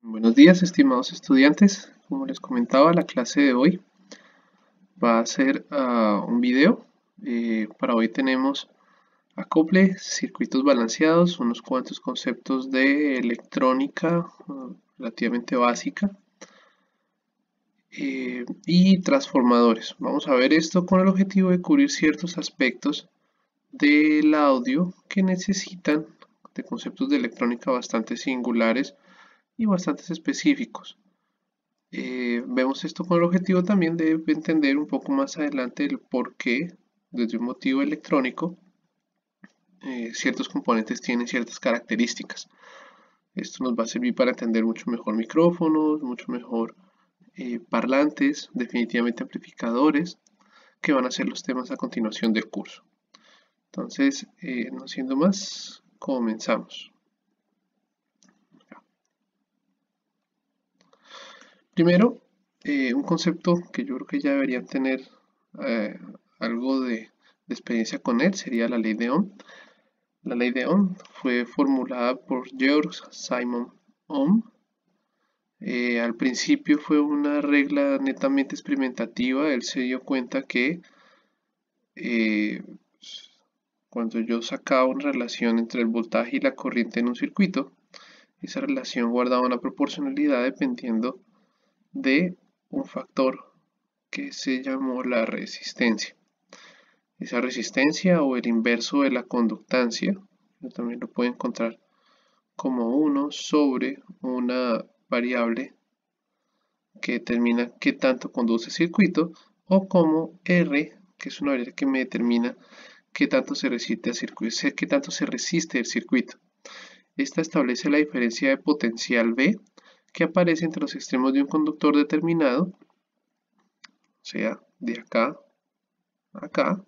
Buenos días, estimados estudiantes. Como les comentaba, la clase de hoy va a ser un video. Para hoy tenemos acople, circuitos balanceados, unos cuantos conceptos de electrónica relativamente básica y transformadores. Vamos a ver esto con el objetivo de cubrir ciertos aspectos del audio que necesitan de conceptos de electrónica bastante singulares y bastante específicos. Vemos esto con el objetivo también de entender un poco más adelante el por qué, desde un motivo electrónico, ciertos componentes tienen ciertas características. Esto nos va a servir para entender mucho mejor micrófonos, mucho mejor parlantes, definitivamente amplificadores, que van a ser los temas a continuación del curso. Entonces, no siendo más, comenzamos. Primero, un concepto que yo creo que ya deberían tener eh, algo de experiencia con él sería la ley de Ohm. La ley de Ohm fue formulada por Georg Simon Ohm. Al principio fue una regla netamente experimentativa. Él se dio cuenta que eh, cuando yo sacaba una relación entre el voltaje y la corriente en un circuito, esa relación guardaba una proporcionalidad dependiendo de un factor que se llamó la resistencia. Esa resistencia o el inverso de la conductancia, yo también lo puedo encontrar como 1 sobre una variable que determina qué tanto conduce el circuito, o como R, que es una variable que me determina qué tanto se resiste el circuito. Esta establece la diferencia de potencial V que aparece entre los extremos de un conductor determinado, o sea, de acá a acá,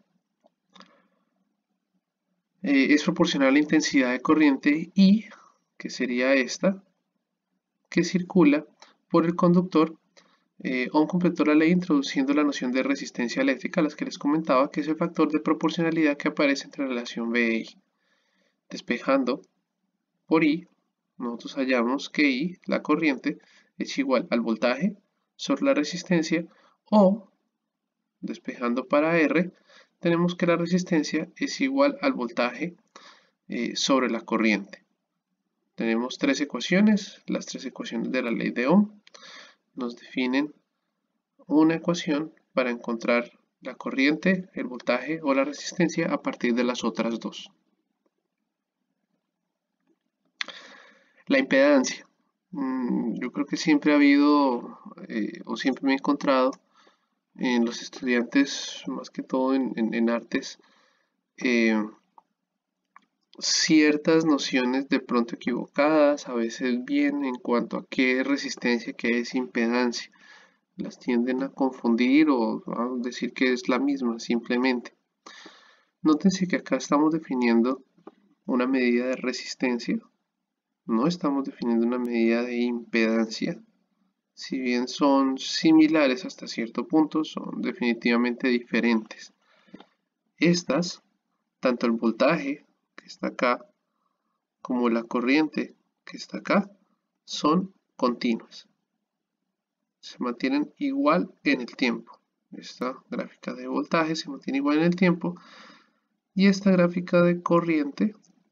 es proporcional a la intensidad de corriente I, que sería esta, que circula por el conductor. Ohm completó la ley introduciendo la noción de resistencia eléctrica, las que les comentaba, que es el factor de proporcionalidad que aparece entre la relación V e I. Despejando por I, nosotros hallamos que I, la corriente, es igual al voltaje sobre la resistencia, o, despejando para R, tenemos que la resistencia es igual al voltaje sobre la corriente. Tenemos tres ecuaciones, las tres ecuaciones de la ley de Ohm nos definen una ecuación para encontrar la corriente, el voltaje o la resistencia a partir de las otras dos. La impedancia. Yo creo que siempre ha habido o siempre me he encontrado en los estudiantes, más que todo en artes, eh, ciertas nociones de pronto equivocadas, a veces bien, en cuanto a qué es resistencia, qué es impedancia. Las tienden a confundir o a decir que es la misma simplemente. Nótense que acá estamos definiendo una medida de resistencia, no estamos definiendo una medida de impedancia. Si bien son similares hasta cierto punto, son definitivamente diferentes. Estas, tanto el voltaje que está acá como la corriente que está acá, son continuas. Se mantienen igual en el tiempo. Esta gráfica de voltaje se mantiene igual en el tiempo y esta gráfica de corriente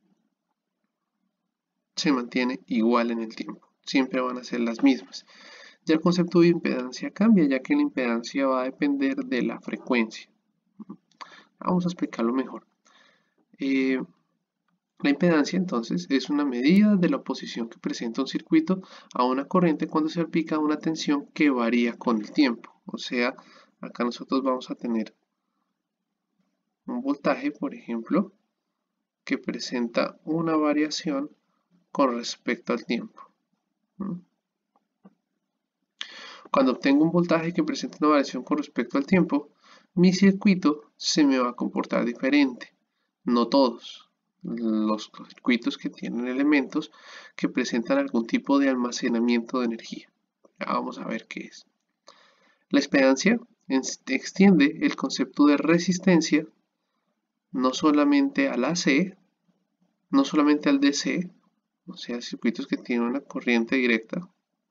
se mantiene igual en el tiempo. Siempre van a ser las mismas. Ya el concepto de impedancia cambia, ya que la impedancia va a depender de la frecuencia. Vamos a explicarlo mejor. La impedancia entonces es una medida de la oposición que presenta un circuito a una corriente cuando se aplica una tensión que varía con el tiempo. O sea, acá nosotros vamos a tener un voltaje, por ejemplo, que presenta una variación con respecto al tiempo. Cuando obtengo un voltaje que presenta una variación con respecto al tiempo, mi circuito se me va a comportar diferente. No todos. Los circuitos que tienen elementos que presentan algún tipo de almacenamiento de energía. Ya vamos a ver qué es. La impedancia extiende el concepto de resistencia no solamente al AC, no solamente al DC, o sea, circuitos que tienen una corriente directa,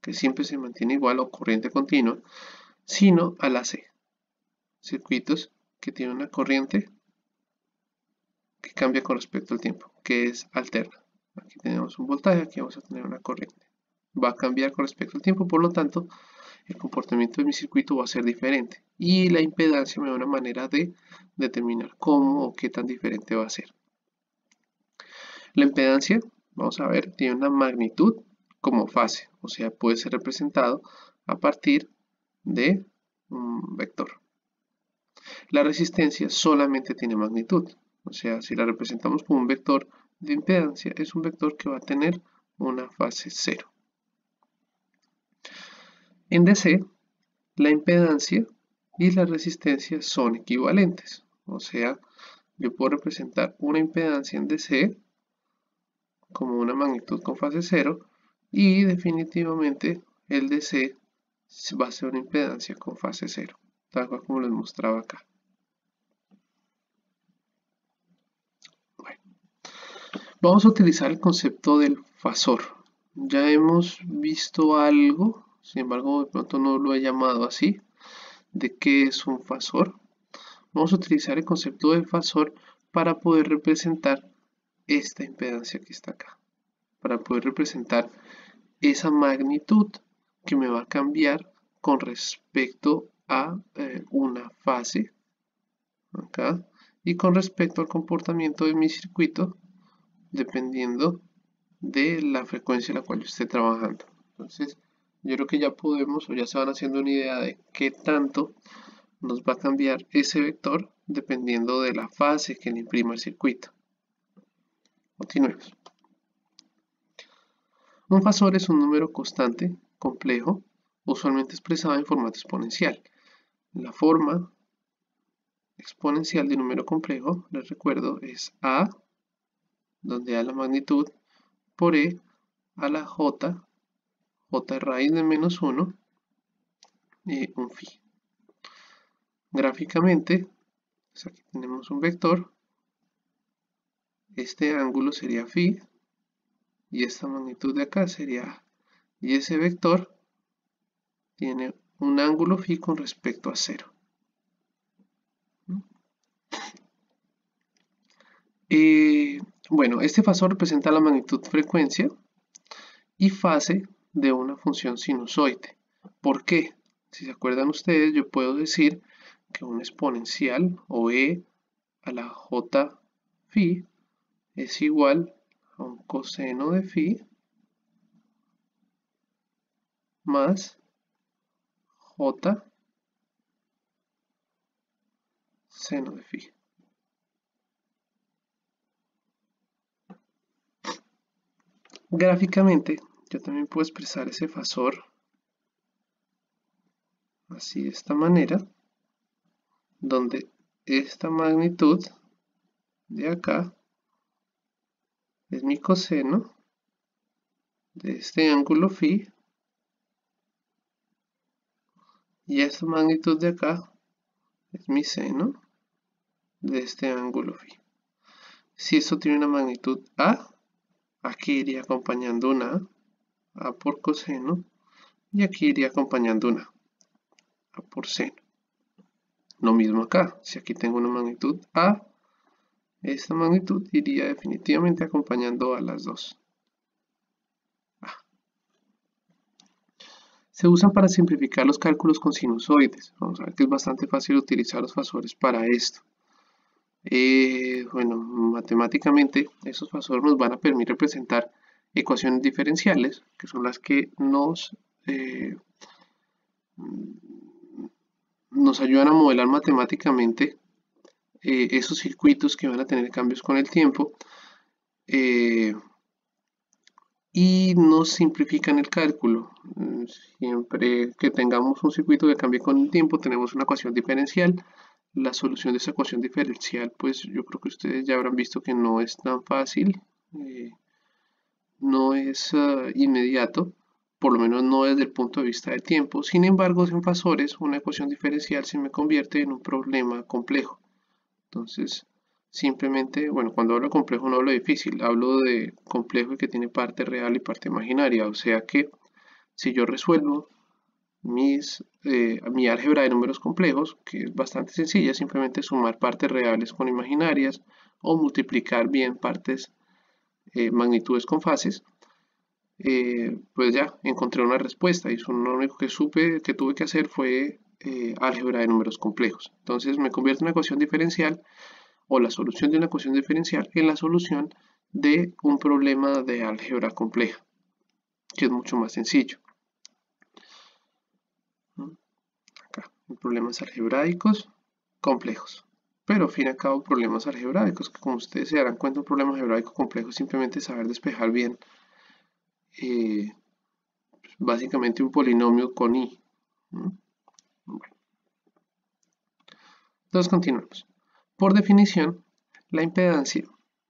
que siempre se mantiene igual o corriente continua, sino al AC, circuitos que tienen una corriente que cambia con respecto al tiempo, que es alterna. Aquí tenemos un voltaje, aquí vamos a tener una corriente. Va a cambiar con respecto al tiempo, por lo tanto, el comportamiento de mi circuito va a ser diferente. Y la impedancia me da una manera de determinar cómo o qué tan diferente va a ser. La impedancia, vamos a ver, tiene una magnitud como fase, o sea, puede ser representado a partir de un vector. La resistencia solamente tiene magnitud, o sea, si la representamos como un vector de impedancia, es un vector que va a tener una fase 0. En DC, la impedancia y la resistencia son equivalentes, o sea, yo puedo representar una impedancia en DC como una magnitud con fase 0 y definitivamente el DC va a ser una impedancia con fase 0, tal cual como les mostraba acá. Bueno, vamos a utilizar el concepto del fasor. Ya hemos visto algo, sin embargo de pronto no lo he llamado así, de qué es un fasor. Vamos a utilizar el concepto de fasor para poder representar esta impedancia que está acá, para poder representar esa magnitud que me va a cambiar con respecto a una fase acá y con respecto al comportamiento de mi circuito dependiendo de la frecuencia en la cual yo esté trabajando. Entonces yo creo que ya podemos o ya se van haciendo una idea de qué tanto nos va a cambiar ese vector dependiendo de la fase que le imprima el circuito. Continuemos. Un fasor es un número constante, complejo, usualmente expresado en formato exponencial. La forma exponencial de un número complejo, les recuerdo, es A, donde A la magnitud, por E a la J, J raíz de menos 1, y un phi. Gráficamente, pues aquí tenemos un vector, este ángulo sería phi, y esta magnitud de acá sería A. Y ese vector tiene un ángulo phi con respecto a 0. Bueno, este fasor representa la magnitud, frecuencia y fase de una función sinusoide. ¿Por qué? Si se acuerdan ustedes, yo puedo decir que un exponencial o e a la j phi es igual a un coseno de phi más j seno de phi. Gráficamente, yo también puedo expresar ese fasor así de esta manera, donde esta magnitud de acá es mi coseno de este ángulo phi y esta magnitud de acá es mi seno de este ángulo phi. Si esto tiene una magnitud A, aquí iría acompañando una A por coseno, y aquí iría acompañando una A por seno. Lo mismo acá, si aquí tengo una magnitud A, esta magnitud iría definitivamente acompañando a las dos. Se usan para simplificar los cálculos con sinusoides. Vamos a ver que es bastante fácil utilizar los fasores para esto. Bueno, matemáticamente esos fasores nos van a permitir representar ecuaciones diferenciales, que son las que nos ayudan a modelar matemáticamente esos circuitos que van a tener cambios con el tiempo y nos simplifican el cálculo. Siempre que tengamos un circuito que cambie con el tiempo, tenemos una ecuación diferencial. La solución de esa ecuación diferencial, pues yo creo que ustedes ya habrán visto que no es tan fácil, no es inmediato, por lo menos no desde el punto de vista del tiempo. Sin embargo, en fasores, una ecuación diferencial se me convierte en un problema complejo. Entonces, simplemente, bueno, cuando hablo de complejo no hablo de difícil, hablo de complejo y que tiene parte real y parte imaginaria, o sea que Si yo resuelvo mi álgebra de números complejos, que es bastante sencilla, simplemente sumar partes reales con imaginarias o multiplicar bien partes, magnitudes con fases, pues ya encontré una respuesta y lo único que tuve que hacer fue álgebra de números complejos. Entonces me convierte en una ecuación diferencial o la solución de una ecuación diferencial en la solución de un problema de álgebra compleja, que es mucho más sencillo. Acá, problemas algebraicos complejos. Pero al fin y al cabo, problemas algebraicos, que como ustedes se darán cuenta, un problema algebraico complejo es simplemente saber despejar bien básicamente un polinomio con i. Bueno. Entonces continuamos. Por definición, la impedancia,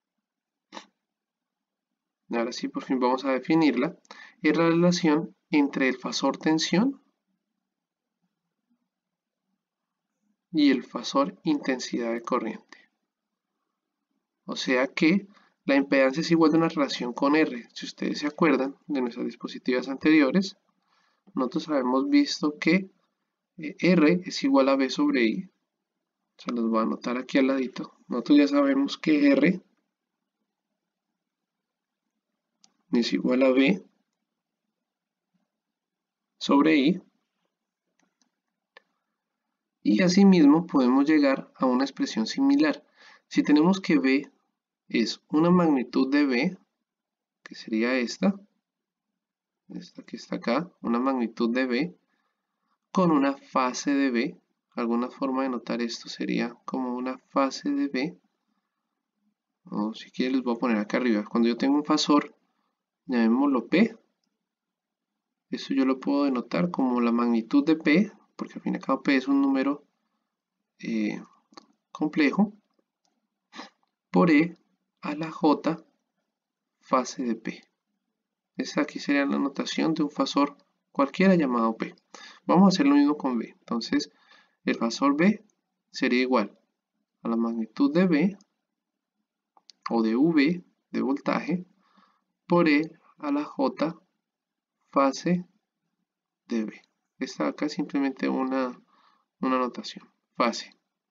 ahora sí por fin vamos a definirla, es la relación entre el fasor tensión y el fasor intensidad de corriente. O sea que la impedancia es igual de una relación con R. Si ustedes se acuerdan de nuestras diapositivas anteriores, nosotros habíamos visto que R es igual a B sobre I. Se los voy a anotar aquí al ladito. Nosotros ya sabemos que R es igual a B sobre I. Y asimismo podemos llegar a una expresión similar. Si tenemos que B es una magnitud de B, que sería esta que está acá, una magnitud de B, con una fase de B. Alguna forma de notar esto sería como una fase de B. O si quieren les voy a poner acá arriba. Cuando yo tengo un fasor, llamémoslo P. Esto yo lo puedo denotar como la magnitud de P, porque al fin y al cabo P es un número complejo, por E a la J fase de P. Esta aquí sería la notación de un fasor cualquiera llamado P. Vamos a hacer lo mismo con B. Entonces, el fasor B sería igual a la magnitud de B o de V de voltaje por E a la J fase de B. Esta acá es simplemente una notación. Fase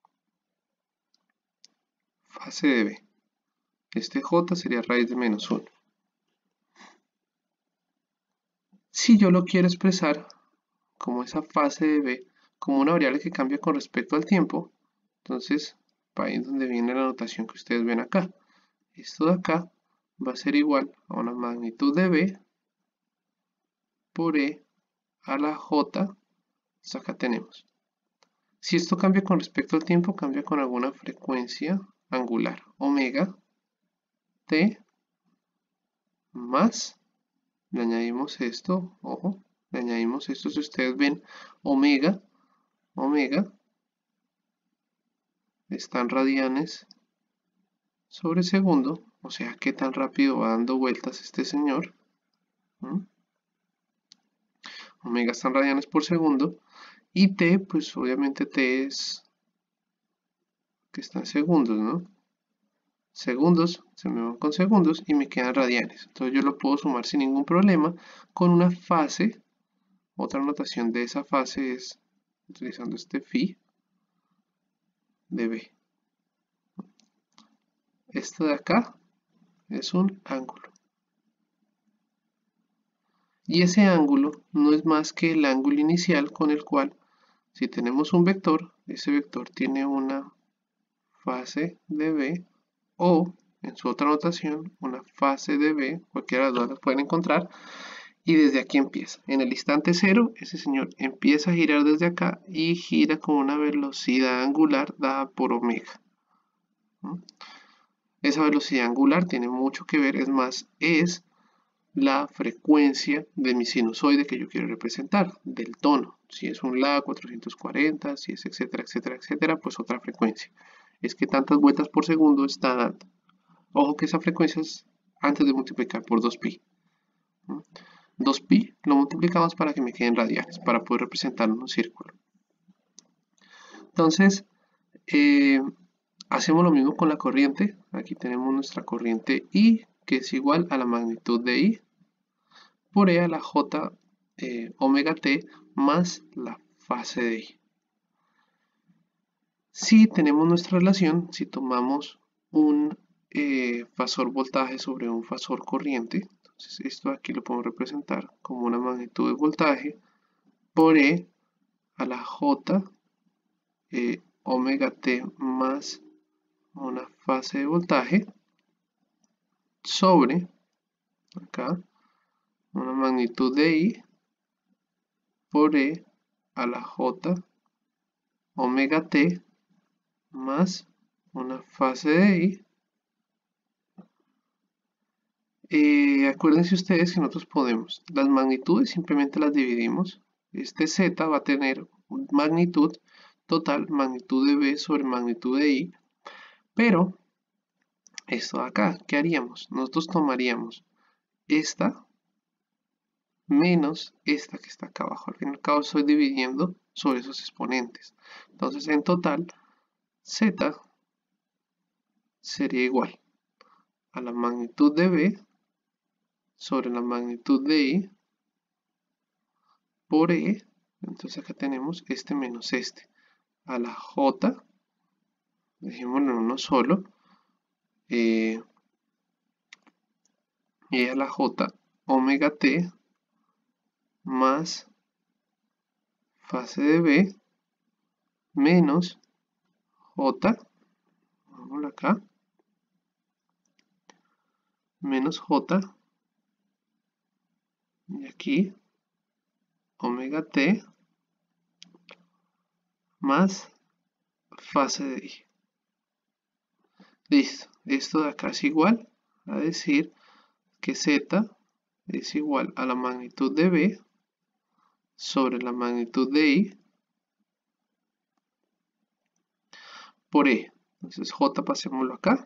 de B. Este J sería raíz de menos 1. Si yo lo quiero expresar como esa fase de B, como una variable que cambia con respecto al tiempo, entonces ahí es donde viene la notación que ustedes ven acá. Esto de acá va a ser igual a una magnitud de B por E a la J. Esto acá tenemos. Si esto cambia con respecto al tiempo, cambia con alguna frecuencia angular. Omega T más, le añadimos esto, ojo, le añadimos esto, si ustedes ven, omega están radianes sobre segundo, o sea, qué tan rápido va dando vueltas este señor. Omega están radianes por segundo, y T, pues obviamente T es que está en segundos, ¿no? Segundos, se me van con segundos y me quedan radianes. Entonces yo lo puedo sumar sin ningún problema con una fase. Otra notación de esa fase es utilizando este phi de B. Esto de acá es un ángulo. Y ese ángulo no es más que el ángulo inicial con el cual, si tenemos un vector, ese vector tiene una fase de B o, en su otra notación, una fase de B, cualquiera de las dos las pueden encontrar, y desde aquí empieza. En el instante cero, ese señor empieza a girar desde acá y gira con una velocidad angular dada por omega. Esa velocidad angular tiene mucho que ver, es más, es la frecuencia de mi sinusoide que yo quiero representar, del tono. Si es un La 440, si es etcétera, etcétera, etcétera, pues otra frecuencia. Es que tantas vueltas por segundo está dando. Ojo que esa frecuencia es antes de multiplicar por 2pi. 2pi lo multiplicamos para que me queden radianes, para poder representarlo en un círculo. Entonces, hacemos lo mismo con la corriente. Aquí tenemos nuestra corriente I, que es igual a la magnitud de I por E a la J omega t más la fase de I. Si tenemos nuestra relación, si tomamos un fasor voltaje sobre un fasor corriente, entonces esto aquí lo podemos representar como una magnitud de voltaje por E a la J omega t más una fase de voltaje sobre acá una magnitud de I por E a la J omega t más una fase de I. Acuérdense ustedes que nosotros podemos, las magnitudes simplemente las dividimos. Este Z va a tener magnitud total, magnitud de B sobre magnitud de I, pero esto de acá, ¿qué haríamos? Nosotros tomaríamos esta menos esta que está acá abajo. Al fin y al cabo estoy dividiendo sobre esos exponentes. Entonces en total, Z sería igual a la magnitud de B sobre la magnitud de I por E. Entonces acá tenemos este menos este. A la J, dejémoslo en uno solo, y a la J omega t más fase de B menos J, vamos acá, menos J, y aquí omega t más fase de I. Listo, esto de acá es igual a decir que Z es igual a la magnitud de B sobre la magnitud de I por E. Entonces J pasémoslo acá.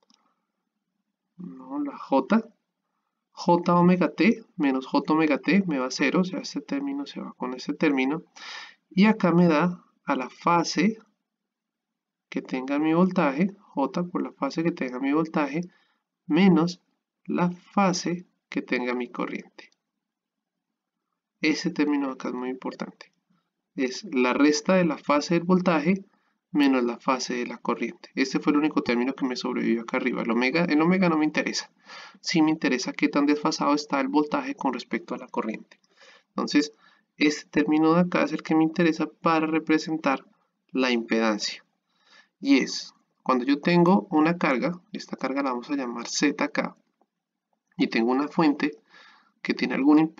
No, la J. J omega t menos J omega t me va a 0, o sea, este término se va con este término. Y acá me da a la fase que tenga mi voltaje, J por la fase que tenga mi voltaje, menos la fase que tenga mi corriente. Ese término acá es muy importante. Es la resta de la fase del voltaje menos la fase de la corriente. Este fue el único término que me sobrevivió acá arriba. El omega no me interesa. Sí me interesa qué tan desfasado está el voltaje con respecto a la corriente. Entonces, este término de acá es el que me interesa para representar la impedancia. Y es, cuando yo tengo una carga, esta carga la vamos a llamar ZK, y tengo una fuente que tiene algún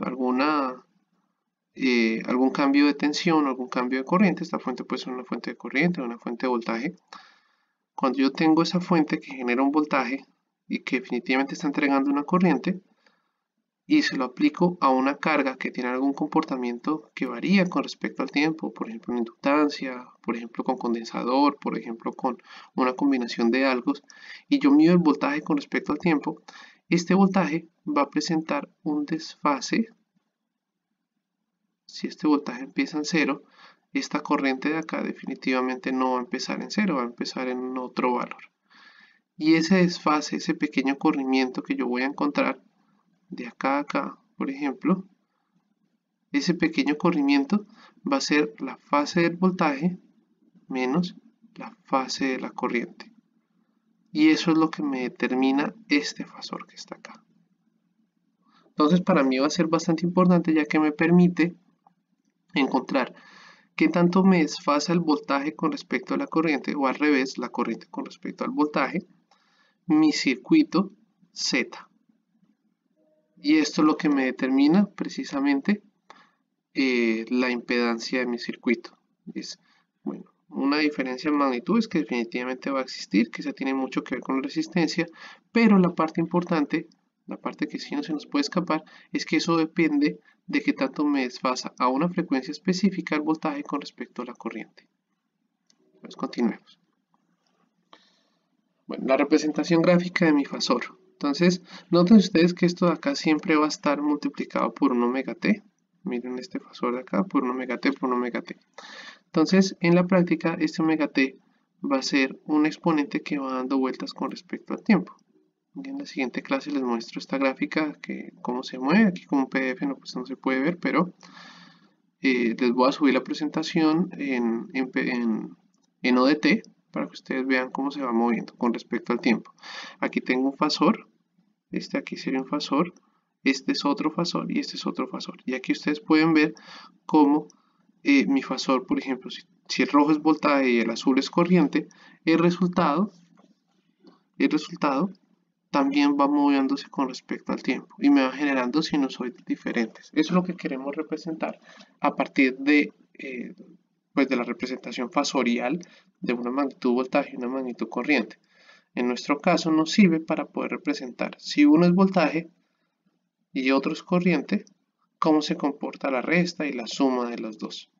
cambio de tensión o algún cambio de corriente. Esta fuente puede ser una fuente de corriente o una fuente de voltaje. Cuando yo tengo esa fuente que genera un voltaje y que definitivamente está entregando una corriente y se lo aplico a una carga que tiene algún comportamiento que varía con respecto al tiempo, por ejemplo en inductancia, por ejemplo con condensador, por ejemplo con una combinación de algo, y yo mido el voltaje con respecto al tiempo, este voltaje va a presentar un desfase. Si este voltaje empieza en 0, esta corriente de acá definitivamente no va a empezar en 0, va a empezar en otro valor. Y ese desfase, ese pequeño corrimiento que yo voy a encontrar de acá a acá, por ejemplo, ese pequeño corrimiento va a ser la fase del voltaje menos la fase de la corriente. Y eso es lo que me determina este fasor que está acá. Entonces para mí va a ser bastante importante, ya que me permite encontrar qué tanto me desfasa el voltaje con respecto a la corriente, o al revés, la corriente con respecto al voltaje, mi circuito Z. Y esto es lo que me determina precisamente la impedancia de mi circuito. Es, bueno, una diferencia en magnitudes que definitivamente va a existir, que se tiene mucho que ver con la resistencia, pero la parte importante, la parte que sí no se nos puede escapar, es que eso depende de qué tanto me desfasa a una frecuencia específica el voltaje con respecto a la corriente. Pues continuemos. Bueno, la representación gráfica de mi fasor. Entonces, noten ustedes que esto de acá siempre va a estar multiplicado por un omega t. Miren este fasor de acá, por un omega t por un omega t. Entonces, en la práctica, este omega t va a ser un exponente que va dando vueltas con respecto al tiempo. Y en la siguiente clase les muestro esta gráfica, que cómo se mueve. Aquí como un PDF no, pues no se puede ver, pero les voy a subir la presentación en ODT para que ustedes vean cómo se va moviendo con respecto al tiempo. Aquí tengo un fasor, este aquí sería un fasor, este es otro fasor y este es otro fasor. Y aquí ustedes pueden ver cómo mi fasor, por ejemplo, si el rojo es voltaje y el azul es corriente, el resultado también va moviéndose con respecto al tiempo y me va generando sinusoides diferentes. Eso es lo que queremos representar a partir de, pues de la representación fasorial de una magnitud voltaje y una magnitud corriente. En nuestro caso nos sirve para poder representar si uno es voltaje y otro es corriente, cómo se comporta la resta y la suma de los dos.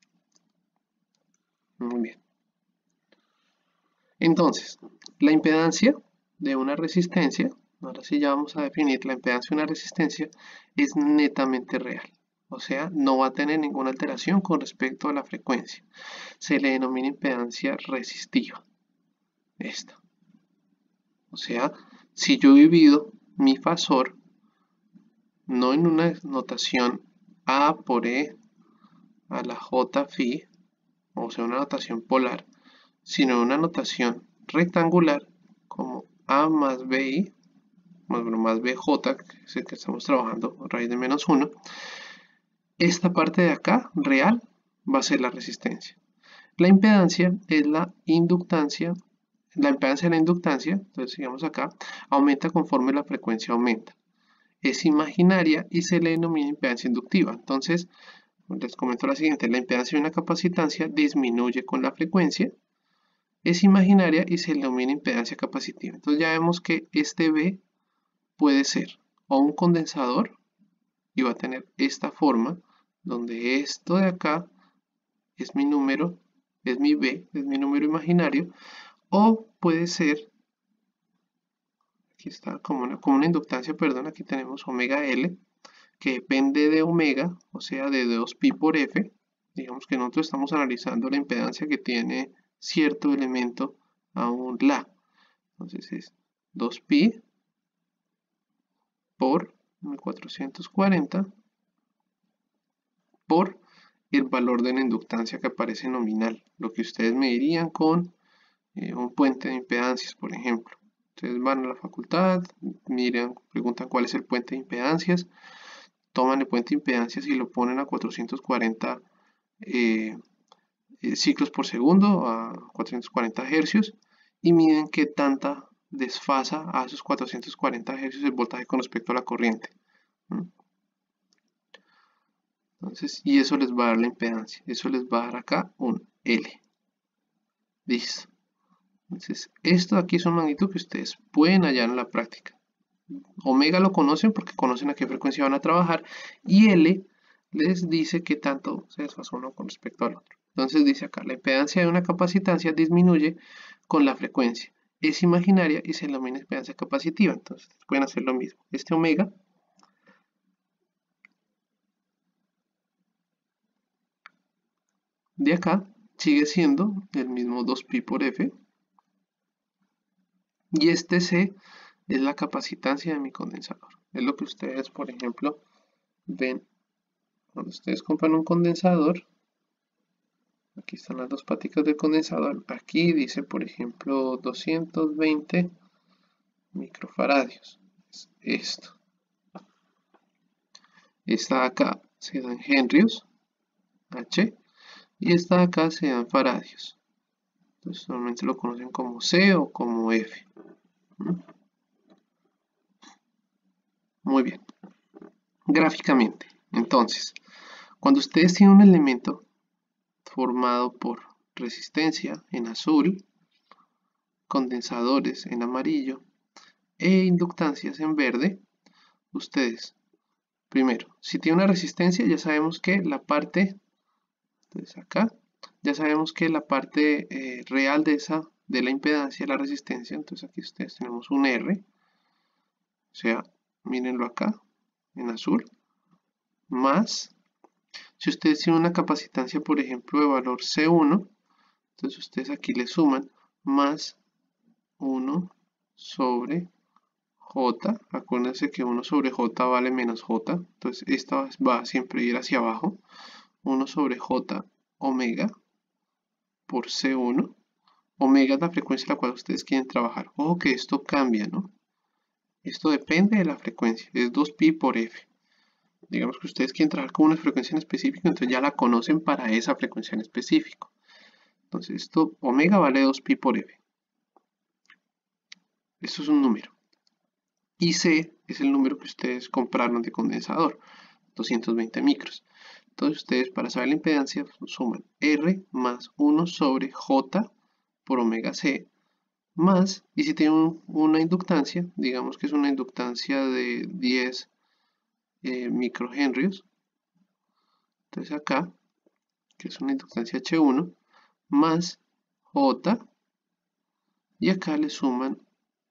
Muy bien. Entonces, la impedancia de una resistencia, ahora sí ya vamos a definir, la impedancia de una resistencia es netamente real. O sea, no va a tener ninguna alteración con respecto a la frecuencia. Se le denomina impedancia resistiva. Esta. O sea, si yo he dividido mi fasor, no en una notación A por E a la J phi, o sea, una notación polar, sino en una notación rectangular como A más BI, más BJ, que es el que estamos trabajando, raíz de menos 1, esta parte de acá, real, va a ser la resistencia. La impedancia es la inductancia, la impedancia de la inductancia, entonces sigamos acá, aumenta conforme la frecuencia aumenta. Es imaginaria y se le denomina impedancia inductiva. Entonces, les comento la siguiente, la impedancia de una capacitancia disminuye con la frecuencia, es imaginaria y se denomina impedancia capacitiva. Entonces ya vemos que este B puede ser o un condensador y va a tener esta forma, donde esto de acá es mi número, es mi B, es mi número imaginario, o puede ser, aquí está como una inductancia, perdón, aquí tenemos omega L, que depende de omega, o sea de 2pi por F. Digamos que nosotros estamos analizando la impedancia que tiene cierto elemento a un La. Entonces es 2pi por 1440 por el valor de la inductancia que aparece nominal, lo que ustedes medirían con un puente de impedancias, por ejemplo. Ustedes van a la facultad, miran, preguntan cuál es el puente de impedancias, toman el puente de impedancias y lo ponen a 440 ciclos por segundo, a 440 hercios, y miden qué tanta desfasa a esos 440 hercios el voltaje con respecto a la corriente. Entonces, y eso les va a dar la impedancia. Eso les va a dar acá un L. Listo. Entonces, esto de aquí es una magnitud que ustedes pueden hallar en la práctica. Omega lo conocen porque conocen a qué frecuencia van a trabajar. Y L les dice qué tanto se desfasó uno con respecto al otro. Entonces dice acá, la impedancia de una capacitancia disminuye con la frecuencia. Es imaginaria y se denomina impedancia capacitiva. Entonces pueden hacer lo mismo. Este omega de acá sigue siendo el mismo 2pi por F. Y este C es la capacitancia de mi condensador. Es lo que ustedes, por ejemplo, ven cuando ustedes compran un condensador. Aquí están las dos paticas del condensador. Aquí dice, por ejemplo, 220 microfaradios. Es esto. Esta de acá se da en henrios, H, y esta de acá se da en faradios. Entonces, normalmente lo conocen como C o como F. Muy bien. Gráficamente, entonces, cuando ustedes tienen un elemento formado por resistencia en azul, condensadores en amarillo e inductancias en verde, ustedes, primero, si tiene una resistencia, ya sabemos que la parte, entonces acá, ya sabemos que la parte real de la impedancia es la resistencia, entonces aquí ustedes tenemos un R, o sea, mírenlo acá, en azul, más, si ustedes tienen una capacitancia, por ejemplo, de valor C1, entonces ustedes aquí le suman más 1 sobre J, acuérdense que 1 sobre J vale menos J, entonces esta va a siempre ir hacia abajo, 1 sobre J omega por C1, omega es la frecuencia a la cual ustedes quieren trabajar. Ojo que esto cambia, ¿no? Esto depende de la frecuencia, es 2pi por f. Digamos que ustedes quieren trabajar con una frecuencia en específico, entonces ya la conocen para esa frecuencia en específico. Entonces esto, omega vale 2pi por f. Esto es un número. Y C es el número que ustedes compraron de condensador, 220 micros. Entonces ustedes para saber la impedancia suman R más 1 sobre J por omega C más, y si tienen una inductancia, digamos que es una inductancia de 10 microhenrios, entonces acá, que es una inductancia H1, más J, y acá le suman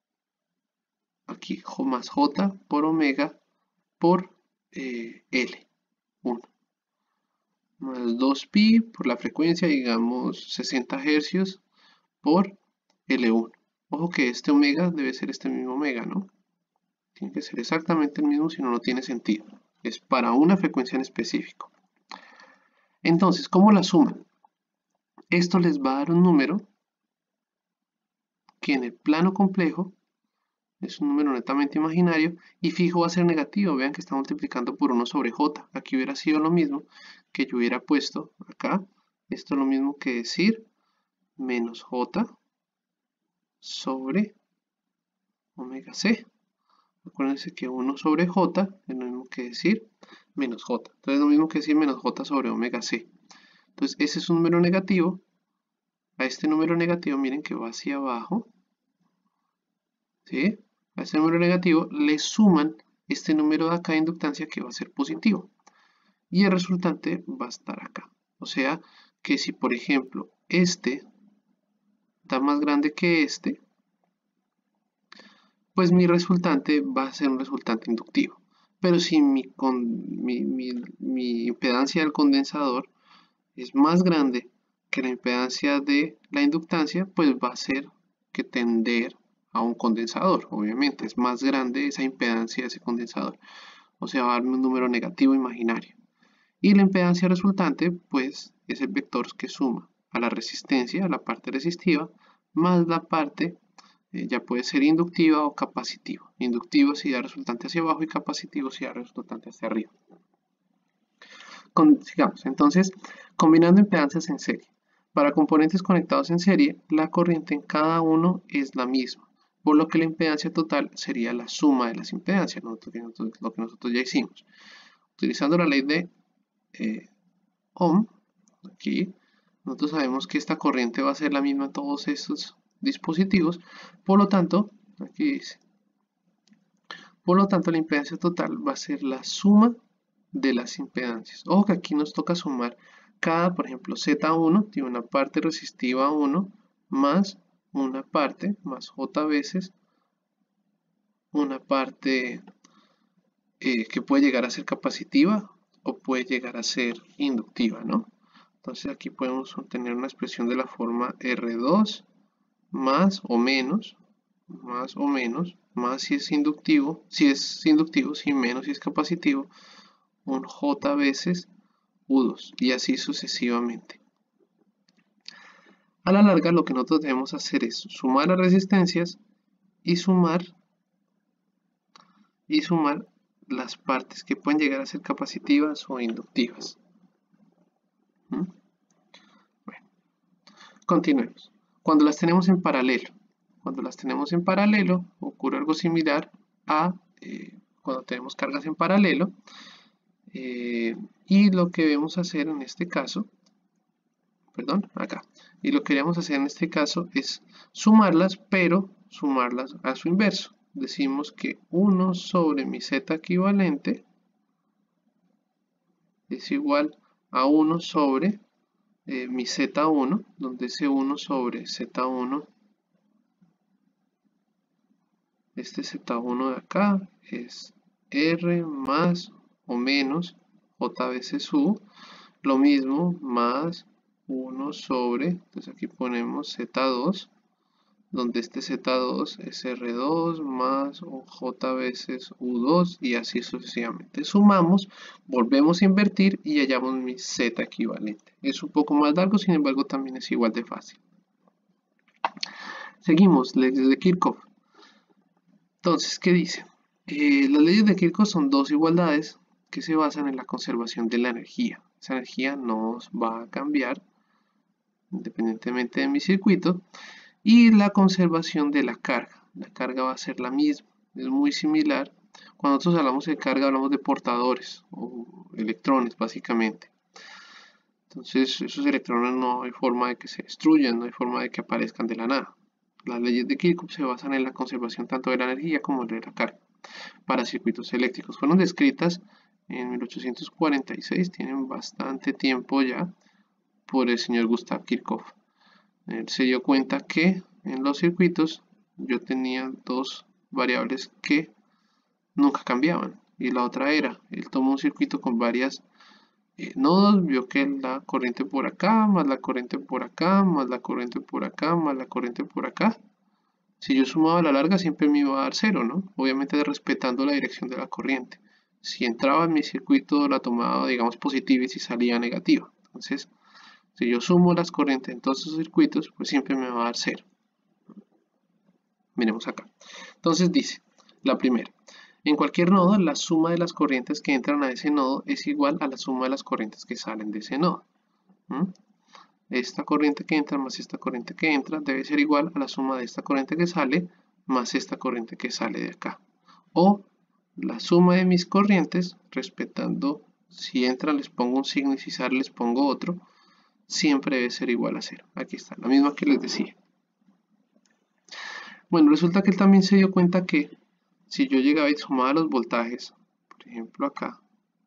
aquí más J por omega por L, 1, más 2pi por la frecuencia, digamos 60 Hz por L1. Ojo que este omega debe ser este mismo omega, ¿no? Tiene que ser exactamente el mismo, si no, no tiene sentido. Es para una frecuencia en específico. Entonces, ¿cómo la suman? Esto les va a dar un número que en el plano complejo es un número netamente imaginario y fijo va a ser negativo. Vean que está multiplicando por 1 sobre j. Aquí hubiera sido lo mismo que yo hubiera puesto acá. Esto es lo mismo que decir menos j sobre omega c. Acuérdense que 1 sobre j es lo mismo que decir menos j. Entonces es lo mismo que decir menos j sobre omega c. Entonces ese es un número negativo. A este número negativo miren que va hacia abajo. ¿Sí? A este número negativo le suman este número de acá de inductancia que va a ser positivo. Y el resultante va a estar acá. O sea que si por ejemplo este da más grande que este, pues mi resultante va a ser un resultante inductivo. Pero si mi impedancia del condensador es más grande que la impedancia de la inductancia, pues va a ser que tender a un condensador. Obviamente es más grande esa impedancia de ese condensador. O sea, va a darme un número negativo imaginario. Y la impedancia resultante, pues, es el vector que suma a la resistencia, a la parte resistiva, más la parte, ya puede ser inductiva o capacitiva. Inductivo si da resultante hacia abajo y capacitivo si da resultante hacia arriba. Sigamos, entonces, combinando impedancias en serie. Para componentes conectados en serie, la corriente en cada uno es la misma, por lo que la impedancia total sería la suma de las impedancias, lo que nosotros ya hicimos. Utilizando la ley de Ohm, aquí, nosotros sabemos que esta corriente va a ser la misma en todos estos dispositivos, por lo tanto, aquí dice, por lo tanto la impedancia total va a ser la suma de las impedancias. Ojo que aquí nos toca sumar cada, por ejemplo, Z1 tiene una parte resistiva 1 más una parte, más J veces, una parte que puede llegar a ser capacitiva o puede llegar a ser inductiva, ¿no? Entonces aquí podemos obtener una expresión de la forma R2 más o menos, más si es inductivo, si menos si es capacitivo, un J veces U2 y así sucesivamente. A la larga lo que nosotros debemos hacer es sumar las resistencias y sumar las partes que pueden llegar a ser capacitivas o inductivas. Bueno, continuemos. Cuando las tenemos en paralelo, ocurre algo similar a cuando tenemos cargas en paralelo. Y lo que debemos hacer en este caso, y lo que debemos hacer en este caso es sumarlas, pero sumarlas a su inverso. Decimos que 1 sobre mi z equivalente es igual a 1 sobre mi z1, donde ese 1 sobre z1, este z1 de acá es r más o menos j veces u, lo mismo más 1 sobre, entonces aquí ponemos z2 donde este Z2 es R2 más J veces U2 y así sucesivamente. Sumamos, volvemos a invertir y hallamos mi Z equivalente. Es un poco más largo, sin embargo también es igual de fácil. Seguimos, leyes de Kirchhoff. Entonces, ¿qué dice? Las leyes de Kirchhoff son dos igualdades que se basan en la conservación de la energía. Esa energía no va a cambiar independientemente de mi circuito. Y la conservación de la carga. La carga va a ser la misma. Es muy similar. Cuando nosotros hablamos de carga, hablamos de portadores o electrones, básicamente. Entonces, esos electrones no hay forma de que se destruyan, no hay forma de que aparezcan de la nada. Las leyes de Kirchhoff se basan en la conservación tanto de la energía como de la carga para circuitos eléctricos. Fueron descritas en 1846, tienen bastante tiempo ya, por el señor Gustav Kirchhoff. Él se dio cuenta que en los circuitos yo tenía dos variables que nunca cambiaban. Y la otra era, él tomó un circuito con varias nodos, vio que la corriente por acá, más la corriente por acá, más la corriente por acá, más la corriente por acá. Si yo sumaba a la larga siempre me iba a dar cero, ¿no? Obviamente respetando la dirección de la corriente. Si entraba en mi circuito la tomaba, digamos, positiva y si salía negativa. Entonces, si yo sumo las corrientes en todos esos circuitos, pues siempre me va a dar cero. Miremos acá. Entonces dice, la primera, en cualquier nodo, la suma de las corrientes que entran a ese nodo es igual a la suma de las corrientes que salen de ese nodo. Esta corriente que entra más esta corriente que entra debe ser igual a la suma de esta corriente que sale más esta corriente que sale de acá. O la suma de mis corrientes, respetando si entra les pongo un signo y si sale les pongo otro, siempre debe ser igual a 0. Aquí está, la misma que les decía. Bueno, resulta que él también se dio cuenta que si yo llegaba y sumaba los voltajes, por ejemplo acá,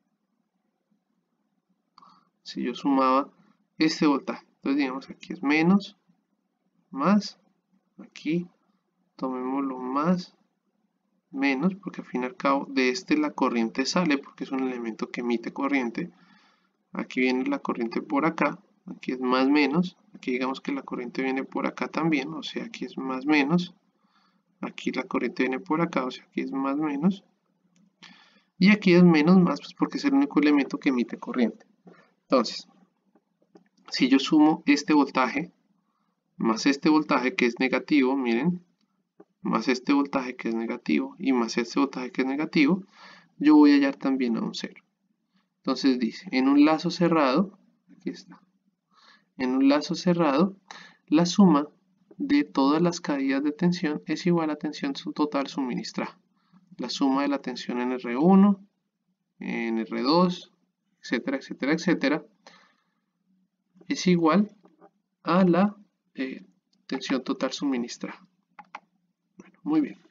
si yo sumaba este voltaje, entonces digamos aquí es menos, más, aquí tomémoslo más, menos, porque al fin y al cabo de este la corriente sale porque es un elemento que emite corriente. Aquí viene la corriente por acá, aquí es más menos, aquí digamos que la corriente viene por acá también, o sea aquí es más menos, aquí la corriente viene por acá, o sea aquí es más menos, y aquí es menos más pues porque es el único elemento que emite corriente. Entonces, si yo sumo este voltaje más este voltaje que es negativo, miren, más este voltaje que es negativo y más este voltaje que es negativo, yo voy a hallar también a un 0. Entonces dice, en un lazo cerrado, aquí está, en un lazo cerrado, la suma de todas las caídas de tensión es igual a tensión total suministrada. La suma de la tensión en R1, en R2, etcétera, etcétera, etcétera, es igual a la tensión total suministrada. Bueno, muy bien.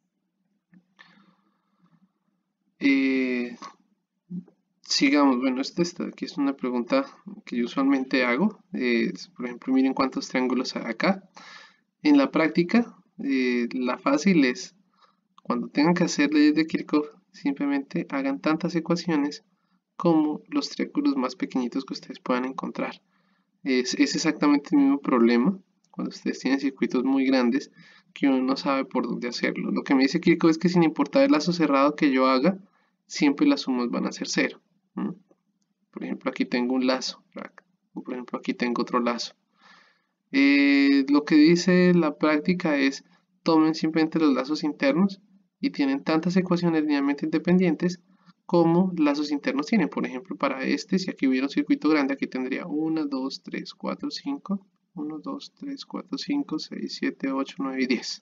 Sigamos, bueno, esta aquí es una pregunta que yo usualmente hago. Por ejemplo, miren cuántos triángulos hay acá. En la práctica, la fácil es, cuando tengan que hacer leyes de Kirchhoff, simplemente hagan tantas ecuaciones como los triángulos más pequeñitos que ustedes puedan encontrar. Es exactamente el mismo problema cuando ustedes tienen circuitos muy grandes que uno no sabe por dónde hacerlo. Lo que me dice Kirchhoff es que sin importar el lazo cerrado que yo haga, siempre las sumas van a ser 0. Por ejemplo, aquí tengo un lazo, o por ejemplo, aquí tengo otro lazo. Lo que dice la práctica es, tomen simplemente los lazos internos y tienen tantas ecuaciones linealmente independientes como lazos internos tienen. Por ejemplo, para este, si aquí hubiera un circuito grande, aquí tendría 1, 2, 3, 4, 5, 1, 2, 3, 4, 5, 6, 7, 8, 9 y 10.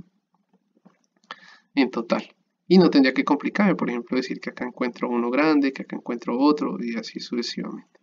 En total. Y no tendría que complicarme, por ejemplo, decir que acá encuentro uno grande, que acá encuentro otro y así sucesivamente.